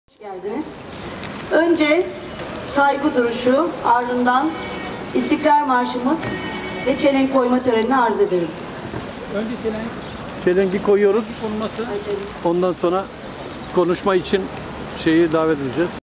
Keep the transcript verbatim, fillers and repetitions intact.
Hoş geldiniz. Önce saygı duruşu, ardından İstiklal Marşımız ve çelenk koyma törenini arz ederim. Önce çelenk. Çelengi koyuyoruz. Konması. Ondan sonra konuşma için şeyi davet edeceğiz.